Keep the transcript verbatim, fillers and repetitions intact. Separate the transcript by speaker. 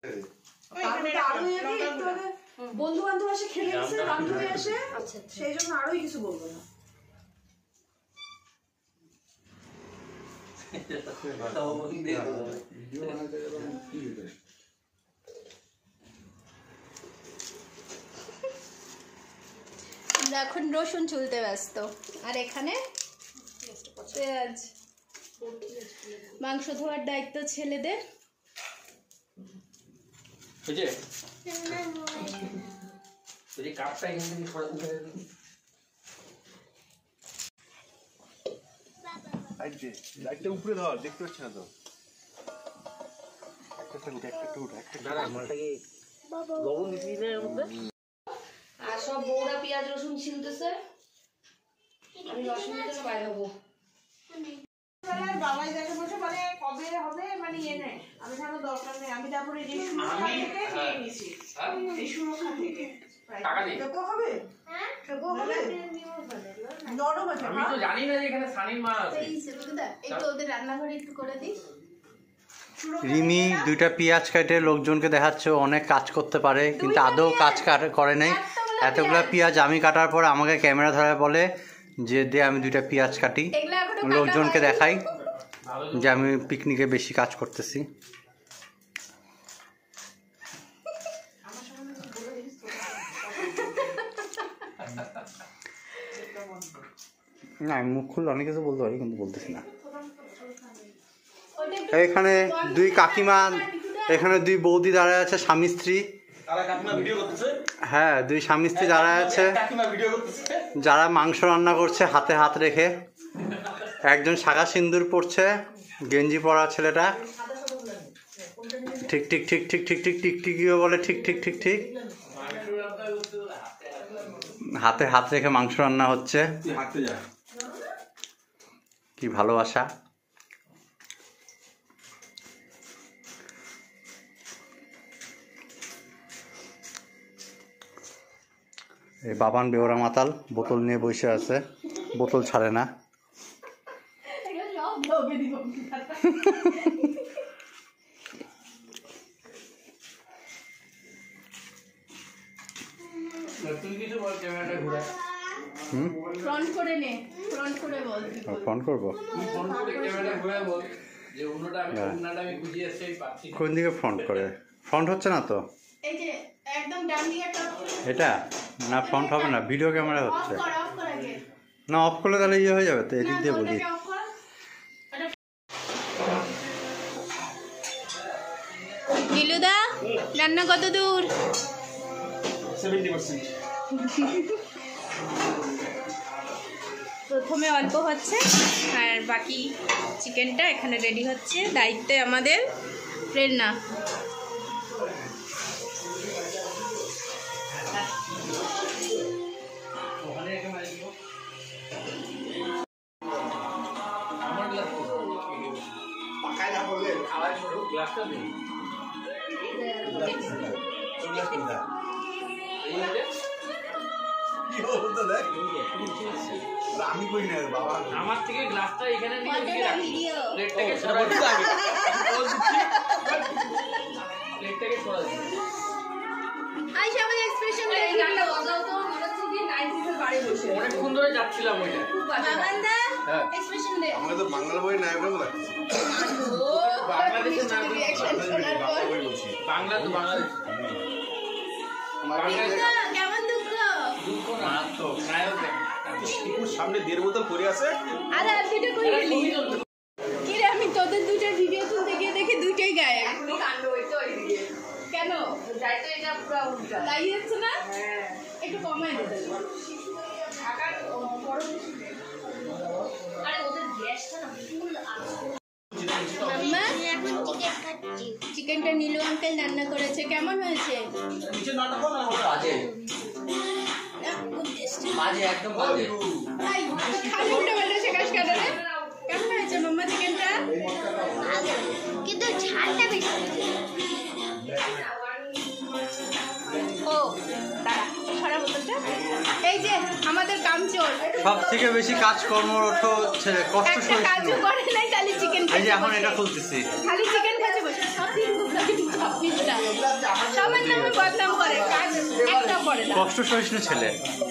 Speaker 1: বন্ধু বান্ধব এসে খেলে গেছে, বান্ধবী এসে, সেই জন্য আরোই কিছু বলবো না।
Speaker 2: এখন রসুন চুলতে ব্যস্ত, আর এখানে পেঁয়াজ। মাংস ধোয়ার দায়িত্ব ছেলেদের।
Speaker 3: উপরে ধর, দেখতে পাচ্ছি না তো।
Speaker 1: আর সব বউরা পেঁয়াজ রসুন ছিলতেছে, আমি রসুন থেকে বাইরে হবো। বাবাই দেখে বসে মানে কবে হবে মানে ইয়ে নেই, আমি কোনো দরকার নেই, আমি তারপরে যে সুরক্ষা থেকে নিয়ে নিয়েছি, এই সুরক্ষা থেকে হবে
Speaker 4: আমি তো জানি না যে এখানে সানির মা আছে।
Speaker 2: এই তো ওদের রান্নাঘরে একটু করে দিই।
Speaker 5: রিমি দুইটা পেঁয়াজ কাটে লোকজনকে দেখাচ্ছে অনেক কাজ করতে পারে, কিন্তু আদৌ কাজ করে নাই। এতগুলা পেঁয়াজ আমি কাটার পর আমাকে ক্যামেরা ধরায় বলে যে দে আমি দুইটা পেঁয়াজ কাটি, লোকজনকে দেখাই যে আমি পিকনিকে বেশি কাজ করতেছি। না আমি মুখ খুললে অনেক কিছু বলতে পারি, কিন্তু বলতেছি না। এখানে দুই কাকিমা, এখানে দুই বৌদি দাঁড়ায় আছে, স্বামী স্ত্রী। হ্যাঁ, দুই স্বামী স্ত্রী দাঁড়ায় আছে, যারা মাংস রান্না করছে হাতে হাত রেখে। একজন শাখা সিন্দুর পরছে, গেঞ্জি পরা ছেলেটা। ঠিক ঠিক ঠিক ঠিক ঠিক ঠিক ঠিক ঠিকইও বলে, ঠিক ঠিক ঠিক ঠিক। হাতে হাত রেখে মাংস রান্না হচ্ছে। কি ভালোবাসা। এই বাবান বেওরা মাতাল বোতল নিয়ে বসে আছে, বোতল ছাড়ে না। ফোন করবো কোন দিকে ফ্রন্ট করে? ফ্রন্ট হচ্ছে না তো এটা, না ফ্রন্ট হবে না, ভিডিও ক্যামেরা হচ্ছে না। অফ করলে তাহলে ইয়ে হয়ে যাবে তো, এদিক দিয়ে বলি।
Speaker 2: নীলুদা রান্না কত দূর? প্রথমে অল্প হচ্ছে আর বাকি চিকেনটা এখানে রেডি হচ্ছে। দায়িত্বে আমাদের প্রেরণা।
Speaker 3: আমি কই না বাবা,
Speaker 4: আমার থেকে গ্লাসটা এখানে নিয়ে
Speaker 2: ভিডিও
Speaker 4: প্লেটটাকে সরা দিতে আগে প্লেটটাকে সরা দিতে।
Speaker 2: আই সবাই এক্সপ্রেশন দেই, গানটা বাজাও তো। মনে হচ্ছে যে নাইনটিজের বাড়ি বসে
Speaker 4: অনেকক্ষণ ধরে যাচ্ছিলাম ওইটা।
Speaker 2: বাবান্দা এক্সপ্রেশন দে।
Speaker 3: আমরা তো বাংলা বই নায়ক বলে লাগছে।
Speaker 2: ও বাংলাদেশের নায়ক রিঅ্যাকশন শোনার পর
Speaker 4: বাংলা তো বাংলাদেশ।
Speaker 2: কেমন দুঃখ?
Speaker 4: দুঃখ না তো নায়ক
Speaker 3: টিপুর সামনে দেড় বোতল পড়ে আছে।
Speaker 2: আরে আজকে কই গেলি? কি রে, আমি তোদের দুইটা ভিডিও তুলতে গিয়ে দেখি দুইটাই গায়ে।
Speaker 1: এখনো কাণ্ড হইতো ওইদিকে।
Speaker 2: কেন
Speaker 1: যাইতো এটা পুরো উল্টা।
Speaker 2: তাই হচ্ছে না?
Speaker 1: হ্যাঁ
Speaker 2: একটু কমাই দে।
Speaker 1: ঢাকার বড় বেশি। আরে ওদের গ্যাসটা না ফুল আছে।
Speaker 2: মাম্মা এখন চিকেন খাচ্ছি। চিকেনটা নীলু আঙ্কেল রান্না করেছে, কেমন হয়েছে?
Speaker 4: নিচে নাটক না বাজে বাজে একদম বাজে।
Speaker 2: আই খালি উল্টা পাল্টা শেখাস কেন রে? কেমন হয়েছে মাম্মা চিকেনটা? কিন্তু ঝালটা বেশি। ও দাঁড়া, সারা বোতলটা। এই যে আমাদের কামচোর,
Speaker 5: সব থেকে বেশি কাজ কর্মরত ছেলে, কষ্ট
Speaker 2: একটা কাজও করে নাই, খালি চিকেন
Speaker 5: এই যে এখন এটা খুলতেছি,
Speaker 2: খালি চিকেন খাচ্ছে বসে। সব দিন চাপনিটা নামে বদনাম করে কাজ একটা করে না
Speaker 5: কষ্ট সহিষ্ণু ছেলে